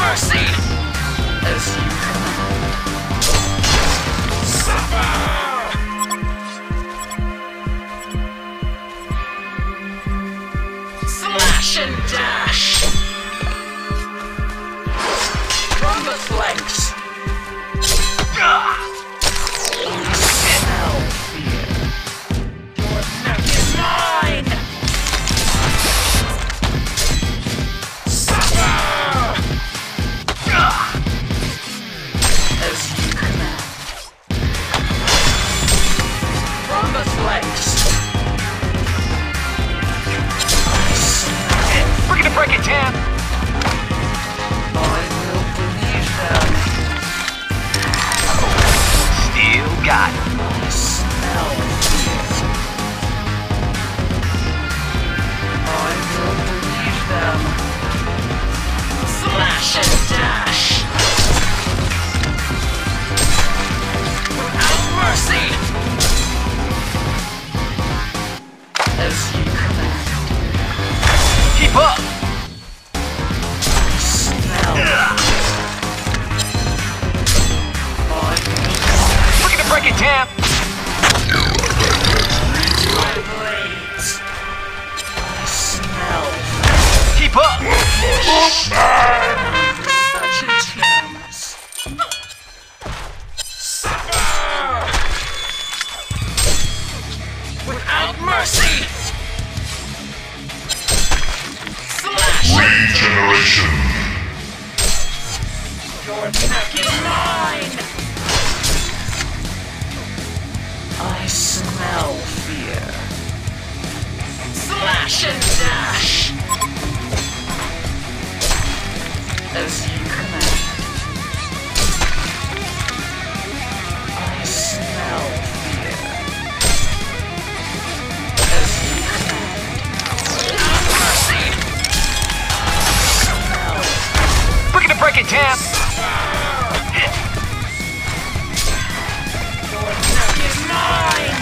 mercy! As you suffer! Slash and dash! From the flanks! Smell fear! Your neck is mine! As you command. From the flanks. We're gonna break it, Tam! I will believe them. Still got it. I smell fear. I will believe them. Slash and dash! Mercy! As you command. Keep up! Smell. We're gonna break it, Tam! My blades. I smell. Keep up! Such attempts. Without mercy! Slash! Regeneration! Your neck is mine! I smell fear. Slash and dash! As you command. I smell fear. We're gonna break it, Tam! Your neck is mine!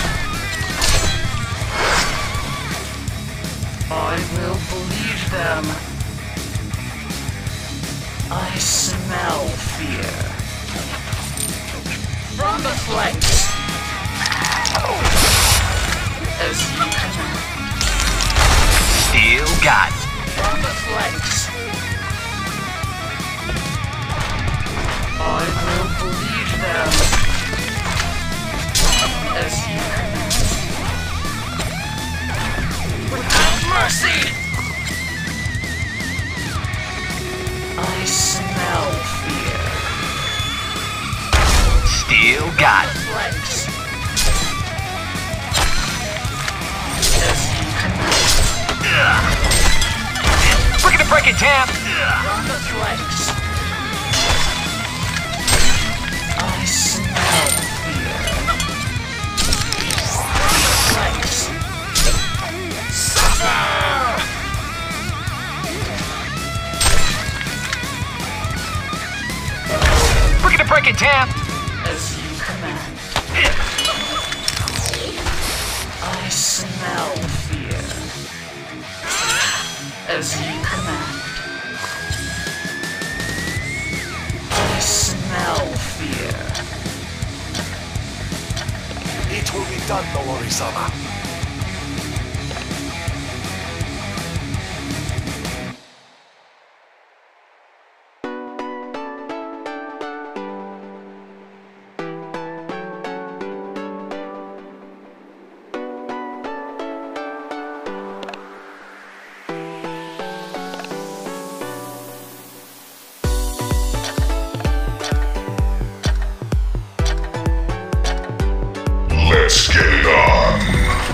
I will believe them. I smell fear. From the flanks. As you command. Still got it. From the flanks. I will believe them. As you command. Without mercy! I smell fear. Still got it. Flanks. As you command. We're gonna break it, Tam! From the flanks. I smell fear. From the flanks. Suffer! We're gonna break it, Tam! As you command. I smell fear. As you command. I smell fear. It will be done, Nowari-sama. Let's get it on.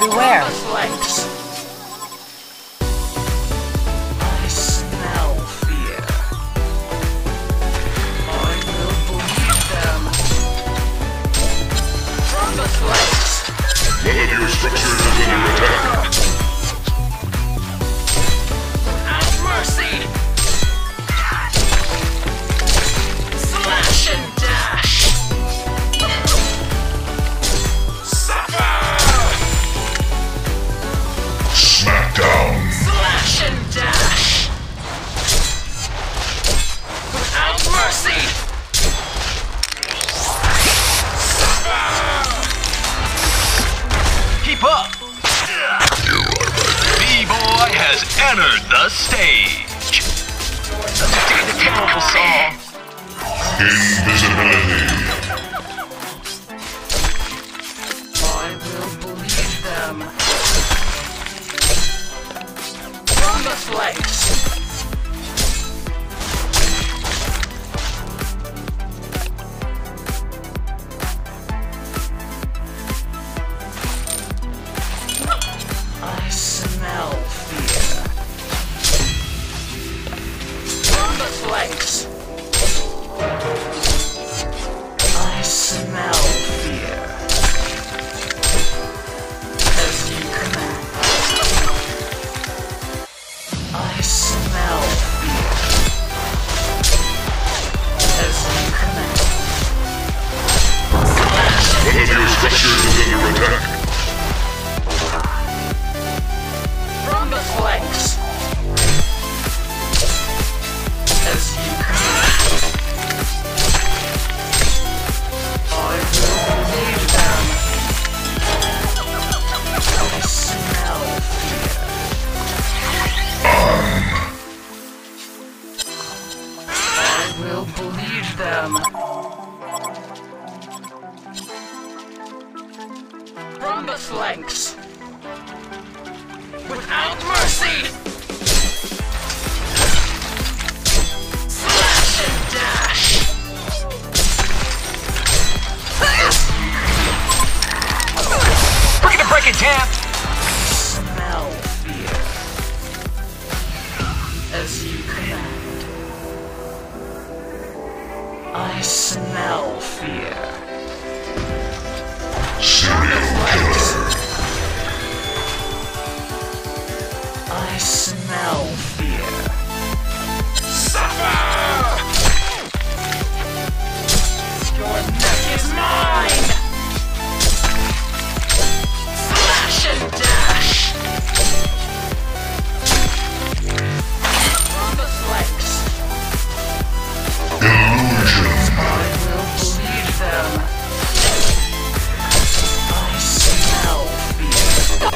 where? Flanks. I smell fear. I will believe them. From the flanks. One of your structures is under attack. Without mercy. Slash and dash. Smackdown. Slash and dash. Without mercy. Keep up. B-Boy has entered the stage. Let's do the typical song. Invisibility. I will believe them. From the flanks. I smell fear. From the flanks. I smell fear. As you command. I smell fear. As you command. One of your structures is under attack. From the flanks. As you command. I will believe them. I smell fear. I will believe them. From the flanks. Without mercy. Slash and dash. We're gonna break it down. Smell fear. As you command. I smell fear. Serial killer. I smell fear. Your neck is mine! Slash and dash! From the flanks. Illusion. I will believe them. I smell fear.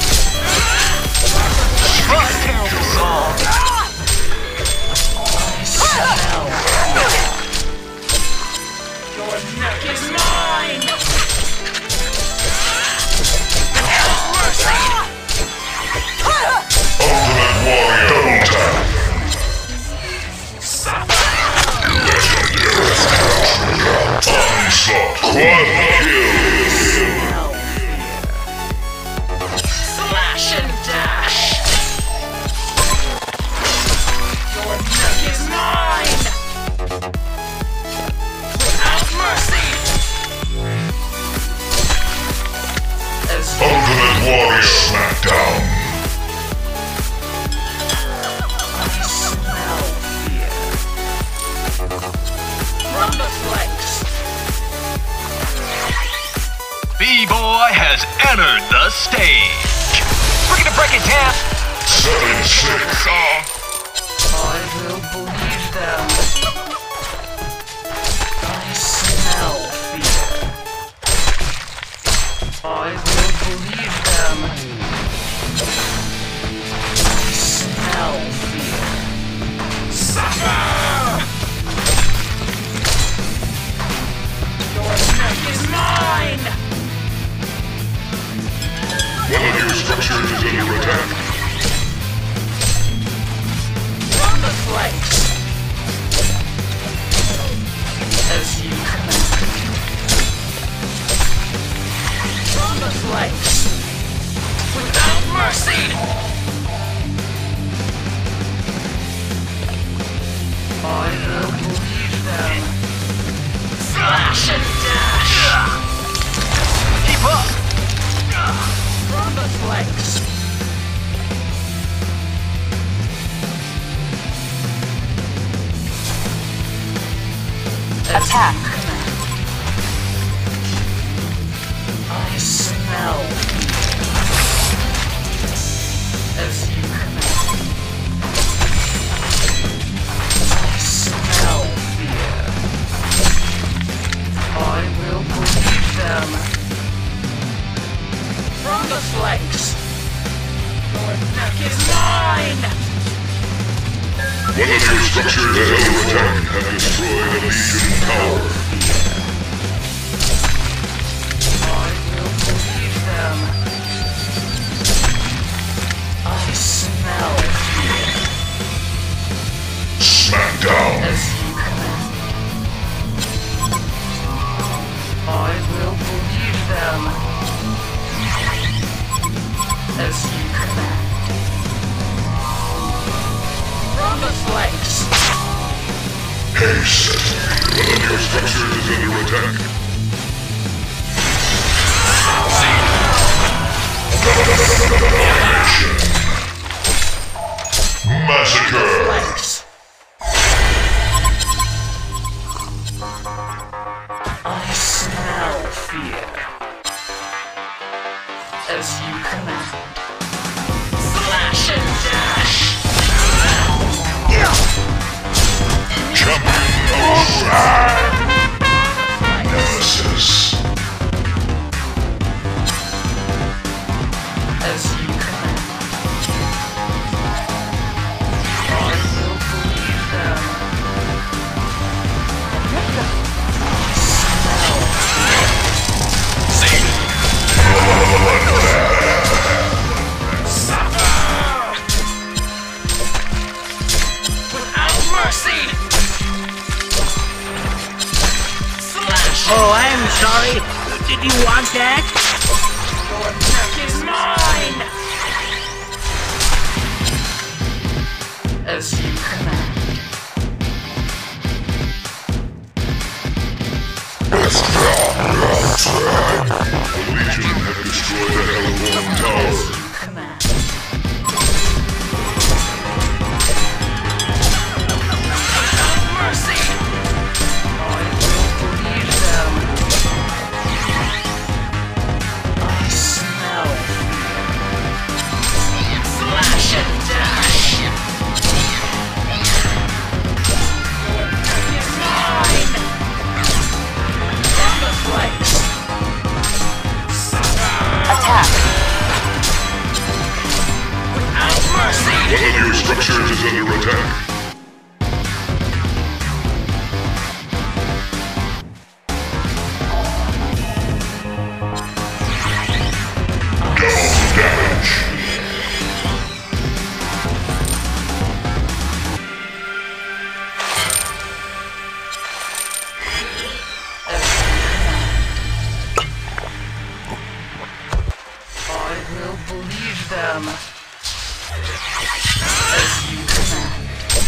What a terrible song! I smell fear. Your neck is mine! Without mercy! Ultimate Warrior. Double tap. Legendary. Onslaught. Quad kill. Smell fear. Slash and dash! Your neck is mine! Without mercy! As Ultimate Warrior. Smackdown. I smell fear. From the flanks. B-Boy has entered the stage. We're gonna break it down. 7-6. I will believe them. I smell fear. I will believe them. I smell fear. Your neck is mine! One of your structures is under attack. From the flanks. As you command. From the flanks. mercy! I will believe them. Slash and dash! Keep up! From the flanks! Attack. I smell as you command. I smell fear. I will believe them. From the flanks. Your neck is mine! One of your structures is under attack. Have destroyed a Legion tower. I will believe them. I smell fear. Smack down. As you command. I will believe them. As you command. From the flanks. Haste. One of your structures is under attack. Massacre. Flanks. I smell fear. As you command. Slash and dash. Champion of Nemesis. As you command. I will believe them. Without mercy! Slash! Oh, I'm sorry. Did you want that? Your neck is mine! As you command. The Legion have destroyed a Hellborn tower. Command. Without mercy! I will believe them. I smell fear. Slash and dash! Your neck is mine! From the flanks. Attack. Without mercy! One of your structures is under attack. Double damage. I will believe them. As you command.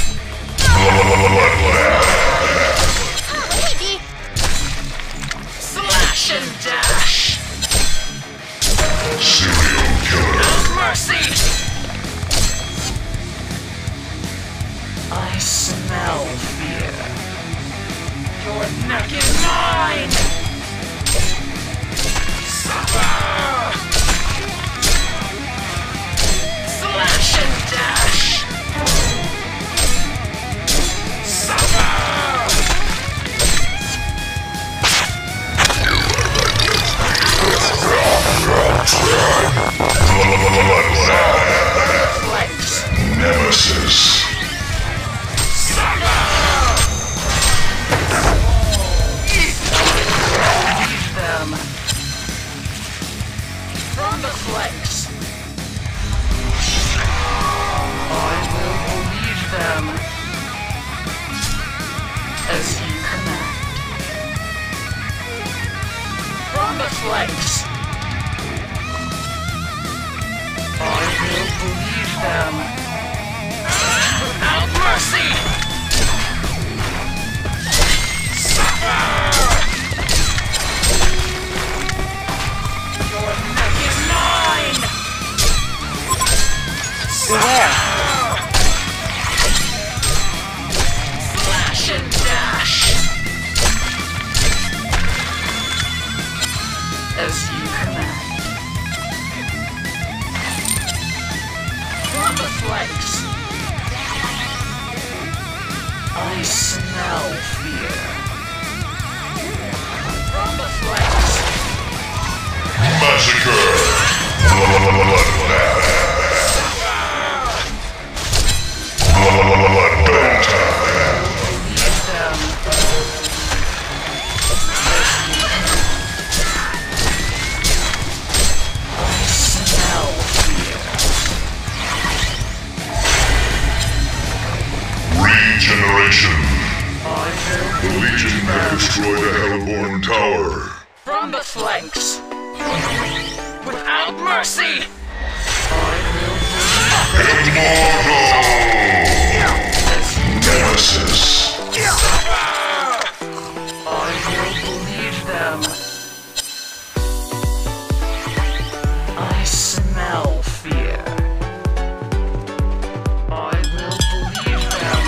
Slash and dash! Serial killer. Without mercy! I smell fear. Your neck is mine! Suffer! Slash and dash! Suffer! Flanks! Nemesis. Leave them. From the flanks. I will believe them. As you command. From the flanks. I will them without mercy. Your neck is mine. Beware. Slash and dash. As you command. From the flanks. I smell fear. From the flanks. Massacre! Bloodbath! Bloodbath! Lead them. I smell fear. Regeneration! I will The Legion have destroyed a Hellborn tower. from the flanks. Without mercy. Immortal! Nemesis! I will believe them. I smell fear. I will believe them.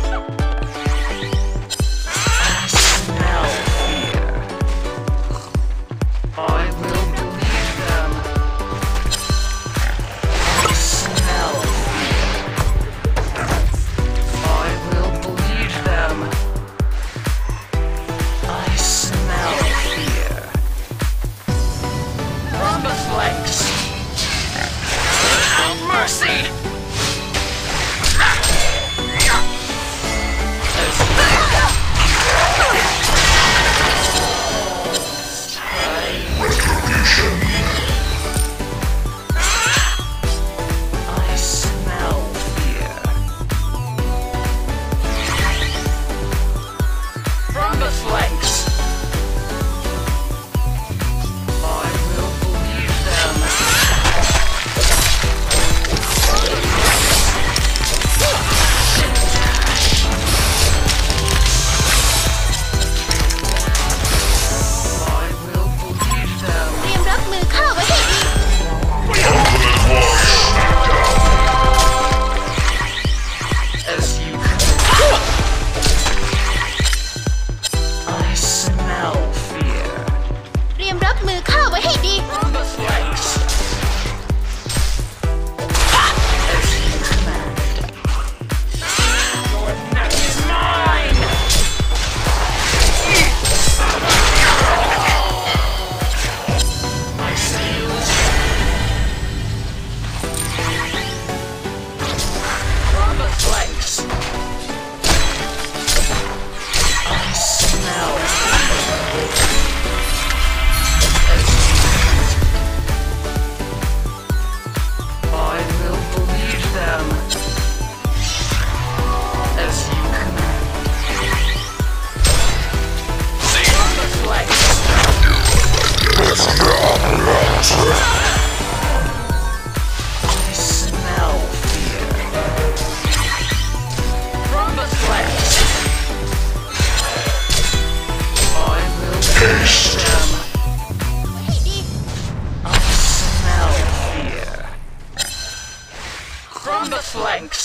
I smell fear. I will believe them. I smell fear. I will believe them. I smell fear. From the flanks. Without mercy. Retribution! I smell fear. From the flanks. I will believe them. I will believe them. เตรียมรับมือข้าไว้ให้ดี Ultimate Warrior Smackdown! As you command. I smell fear. เตรียมรับมือข้าไว้ให้ดี From the flanks. As you command. Your neck is mine. I seal it. From the flanks. I smell. As you command. I will believe them. As you command. From the flanks. I smell fear. From the flanks. I will believe them. ให้ดี I smell fear. From the flanks.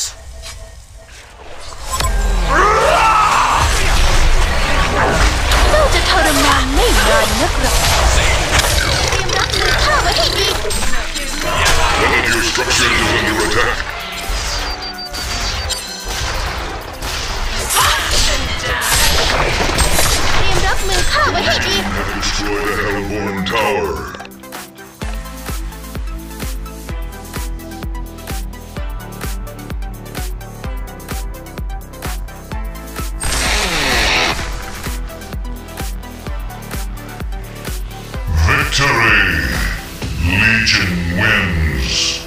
เจ้าจะทรมานไม่นานนักหรอกเตรียมรับมือข้าไว้ให้ดี One of your structures is under attack. Slash and dash. เตรียมรับมือข้าไว้ให้ดี Have destroyed a Hellborn tower. Victory! Legion wins.